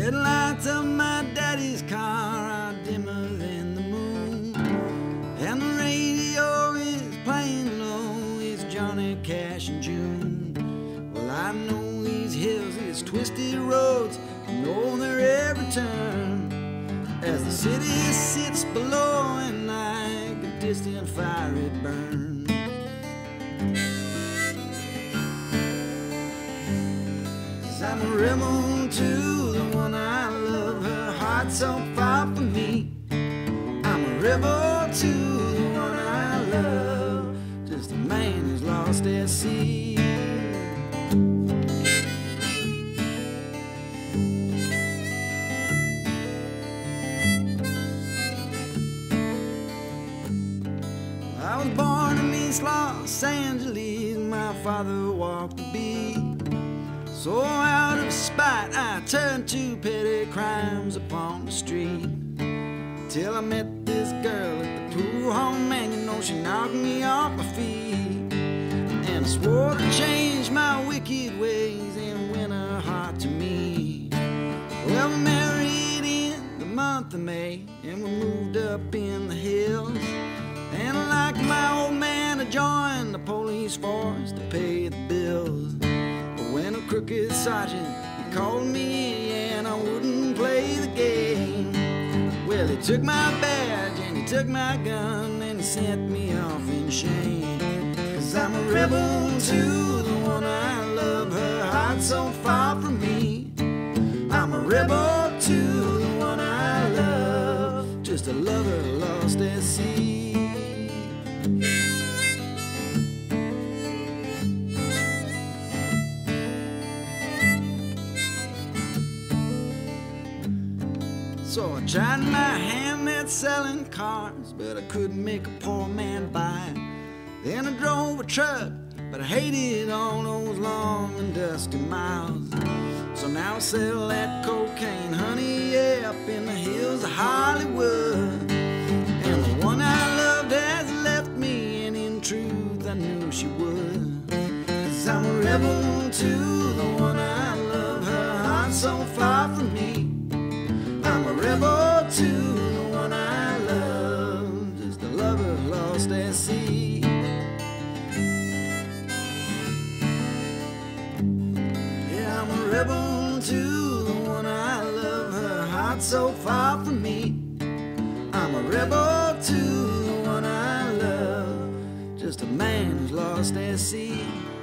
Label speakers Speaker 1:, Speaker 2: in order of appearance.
Speaker 1: Headlights of my daddy's car are dimmer than the moon, and the radio is playing low. It's Johnny Cash and June. Well, I know these hills, these twisted roads, I know their every turn, as the city sits below and like a distant fire it burns. I'm a rebel to the one I love, her heart so far from me. I'm a rebel to the one I love, just a man who's lost at sea. I was born in East Los Angeles, my father walked the beat. So out of spite I turned to petty crimes upon the street, till I met this girl at the pool hall, man, you know she knocked me off my feet. And I swore to change my wicked ways and win her heart to me. Well, we married in the month of May, and we moved up in the hills. And like my old man, I joined the police force to pay the bills. When a crooked sergeant, he called me and I wouldn't play the game. Well, he took my badge and he took my gun and he sent me off in shame. 'Cause I'm a rebel to the one I love, her heart so far from me. I'm a rebel to the one I love, just a lover lost at sea. So I tried my hand at selling cars, but I couldn't make a poor man buy. Then I drove a truck, but I hated all those long and dusty miles. So now I sell that cocaine, honey, yeah, up in the hills of Hollywood. And the one I loved has left me, and in truth I knew she would. 'Cause I'm a rebel to the one I love, her heart so far from me. I'm a rebel to the one I love, just a lover lost at sea. Yeah, I'm a rebel to the one I love, her heart so far from me. I'm a rebel to the one I love, just a man who's lost at sea.